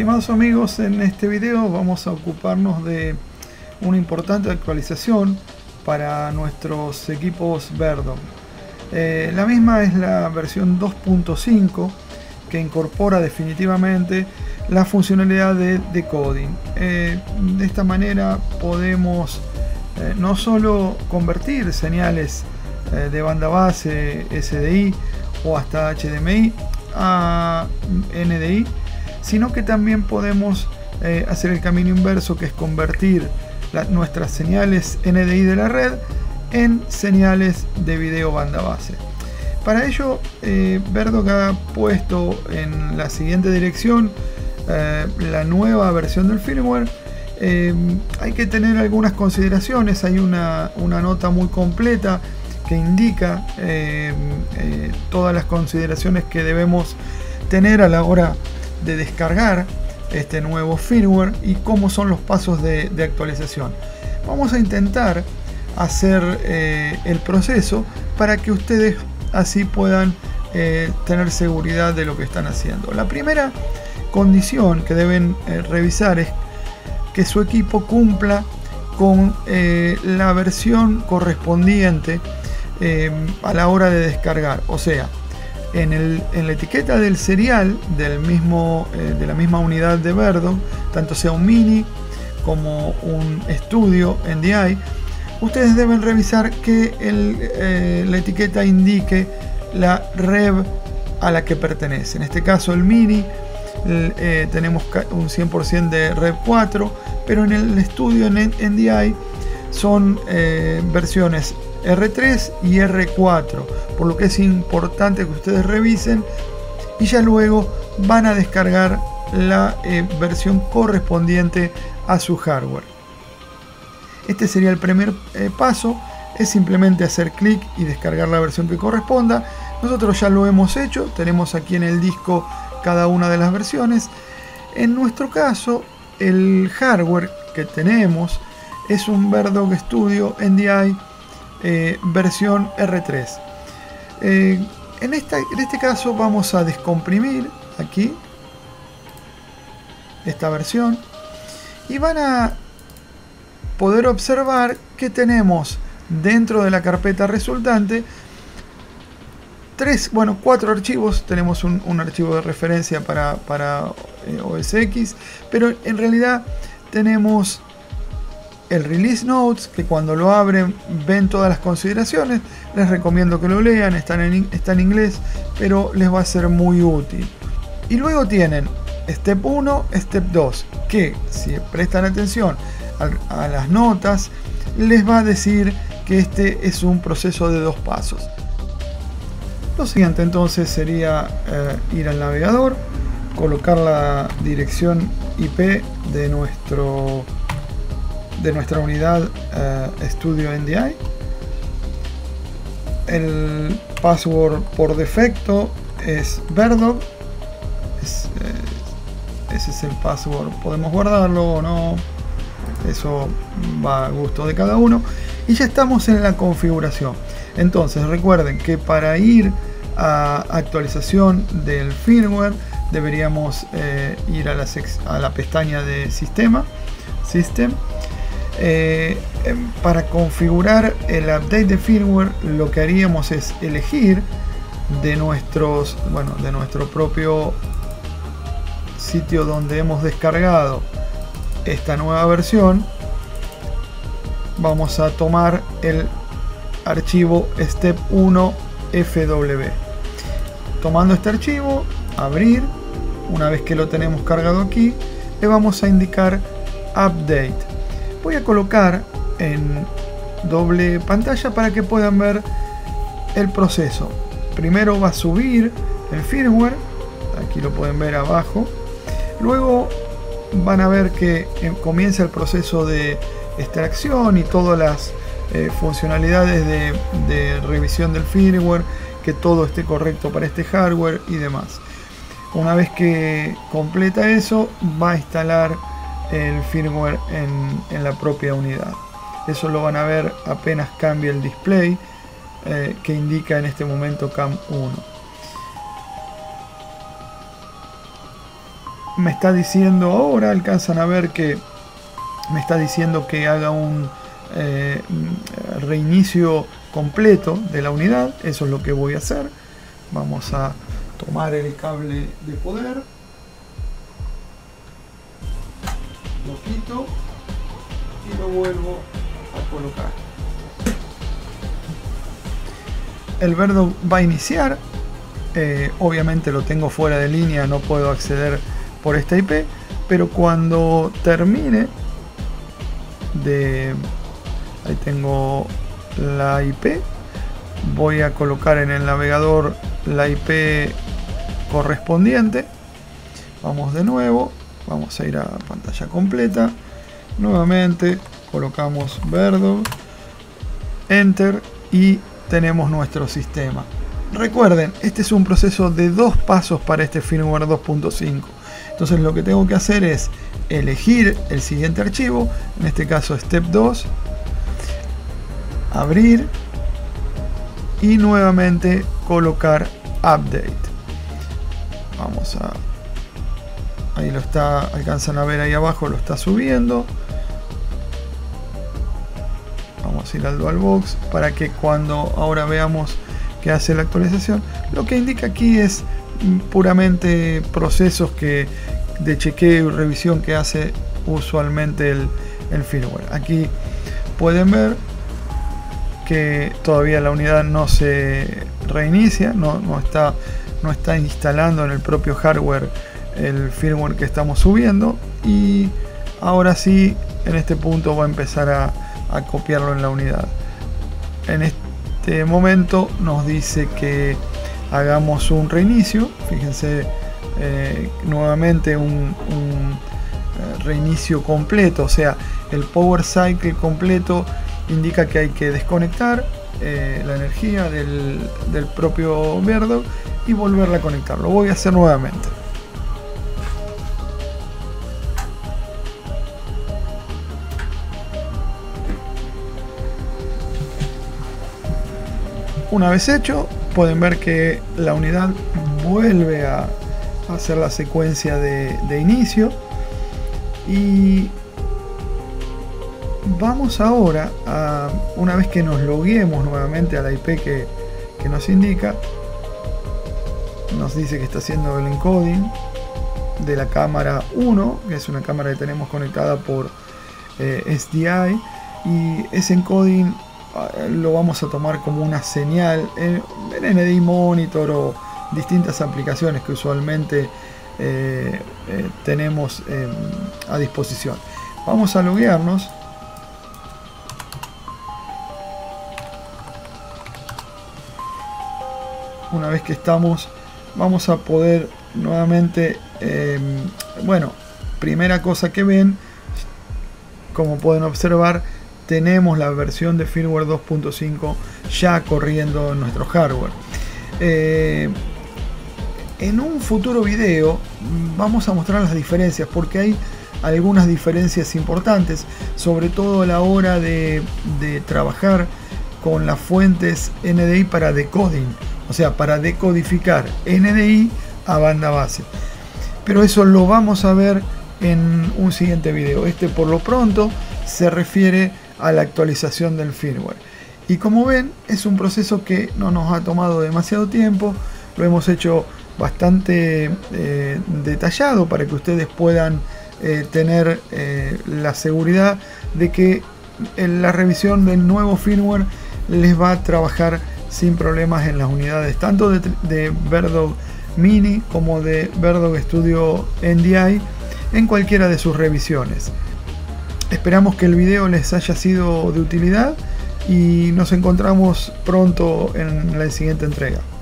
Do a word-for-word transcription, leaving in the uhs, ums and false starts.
Estimados amigos, en este video vamos a ocuparnos de una importante actualización para nuestros equipos Verdog. Eh, la misma es la versión dos punto cinco, que incorpora definitivamente la funcionalidad de decoding. Eh, de esta manera podemos eh, no solo convertir señales eh, de banda base, S D I o hasta H D M I a N D I, sino que también podemos eh, hacer el camino inverso, que es convertir la, nuestras señales N D I de la red en señales de video banda base. Para ello, eh, Verdog ha puesto en la siguiente dirección eh, la nueva versión del firmware. Eh, hay que tener algunas consideraciones. Hay una, una nota muy completa que indica eh, eh, todas las consideraciones que debemos tener a la hora de descargar este nuevo firmware y cómo son los pasos de, de actualización. Vamos a intentar hacer eh, el proceso para que ustedes así puedan eh, tener seguridad de lo que están haciendo. La primera condición que deben eh, revisar es que su equipo cumpla con eh, la versión correspondiente eh, a la hora de descargar. O sea, en, el, en la etiqueta del serial del mismo, eh, de la misma unidad de Verdog, tanto sea un mini como un estudio N D I, ustedes deben revisar que el, eh, la etiqueta indique la rev a la que pertenece. En este caso el mini eh, tenemos un cien por ciento de rev cuatro, pero en el estudio en N D I son eh, versiones R tres y R cuatro, por lo que es importante que ustedes revisen y ya luego van a descargar la eh, versión correspondiente a su hardware. Este sería el primer eh, paso, es simplemente hacer clic y descargar la versión que corresponda. Nosotros ya lo hemos hecho, tenemos aquí en el disco cada una de las versiones. En nuestro caso, el hardware que tenemos es un Verdog Studio N D I eh, versión R tres. Eh, en, esta, en este caso vamos a descomprimir aquí esta versión y van a poder observar que tenemos dentro de la carpeta resultante tres, bueno, cuatro archivos. Tenemos un, un archivo de referencia para, para eh, O S X, pero en realidad tenemos el Release Notes, que cuando lo abren ven todas las consideraciones. Les recomiendo que lo lean, está en, está en inglés, pero les va a ser muy útil. Y luego tienen Step uno, Step dos, que si prestan atención a, a las notas, les va a decir que este es un proceso de dos pasos. Lo siguiente entonces sería eh, ir al navegador, colocar la dirección I P de nuestro de nuestra unidad uh, Studio N D I. El password por defecto es Verdog. Es, eh, ese es el password. Podemos guardarlo o no, eso va a gusto de cada uno. Y ya estamos en la configuración. Entonces recuerden que para ir a actualización del firmware deberíamos eh, ir a la, a la pestaña de sistema, System. Eh, para configurar el update de firmware, lo que haríamos es elegir de nuestros, bueno, de nuestro propio sitio donde hemos descargado esta nueva versión. Vamos a tomar el archivo step uno F W. Tomando este archivo, abrir. Una vez que lo tenemos cargado aquí, le vamos a indicar update. Voy a colocar en doble pantalla para que puedan ver el proceso. Primero va a subir el firmware, aquí lo pueden ver abajo. Luego van a ver que comienza el proceso de extracción y todas las eh, funcionalidades de, de revisión del firmware, que todo esté correcto para este hardware y demás. Una vez que completa eso, va a instalar el firmware en, en la propia unidad. Eso lo van a ver apenas cambie el display eh, que indica en este momento CAM uno. me está diciendo ahora, alcanzan a ver que me está diciendo que haga un eh, reinicio completo de la unidad. Eso es lo que voy a hacer. Vamos a tomar el cable de poder, lo quito y lo vuelvo a colocar. El Verdog va a iniciar. Eh, obviamente lo tengo fuera de línea, no puedo acceder por esta I P, pero cuando termine de... ahí tengo la I P, voy a colocar en el navegador la I P correspondiente. Vamos de nuevo, vamos a ir a pantalla completa, nuevamente colocamos Verdog, Enter y tenemos nuestro sistema. Recuerden, este es un proceso de dos pasos para este firmware dos punto cinco. Entonces lo que tengo que hacer es elegir el siguiente archivo, en este caso Step dos, abrir y nuevamente colocar Update. Vamos a... ahí lo está, alcanzan a ver ahí abajo, lo está subiendo. Vamos a ir al DualBox para que cuando ahora veamos que hace la actualización, lo que indica aquí es puramente procesos que de chequeo y revisión que hace usualmente el, el firmware. Aquí pueden ver que todavía la unidad no se reinicia, no, no, está, no está instalando en el propio hardware el firmware que estamos subiendo, y ahora sí en este punto va a empezar a, a copiarlo en la unidad. En este momento nos dice que hagamos un reinicio. Fíjense, eh, nuevamente un, un reinicio completo, o sea, el power cycle completo indica que hay que desconectar eh, la energía del, del propio Verdog y volverla a conectar. Lo voy a hacer nuevamente. Una vez hecho, pueden ver que la unidad vuelve a hacer la secuencia de, de inicio, y vamos ahora a, una vez que nos loguemos nuevamente a la I P que, que nos indica, nos dice que está haciendo el encoding de la cámara uno, que es una cámara que tenemos conectada por eh, S D I, y ese encoding lo vamos a tomar como una señal en, en N D I Monitor o distintas aplicaciones que usualmente eh, eh, tenemos eh, a disposición. Vamos a loguearnos. Una vez que estamos, vamos a poder nuevamente, eh, bueno, primera cosa que ven, como pueden observar, tenemos la versión de firmware dos punto cinco ya corriendo en nuestro hardware. Eh, en un futuro video vamos a mostrar las diferencias, porque hay algunas diferencias importantes, sobre todo a la hora de, de trabajar con las fuentes N D I para decoding, o sea, para decodificar N D I a banda base. Pero eso lo vamos a ver en un siguiente video. Este por lo pronto se refiere a la actualización del firmware, y como ven es un proceso que no nos ha tomado demasiado tiempo. Lo hemos hecho bastante eh, detallado para que ustedes puedan eh, tener eh, la seguridad de que en la revisión del nuevo firmware les va a trabajar sin problemas en las unidades tanto de, de Verdog Mini como de Verdog Studio N D I en cualquiera de sus revisiones. Esperamos que el video les haya sido de utilidad y nos encontramos pronto en la siguiente entrega.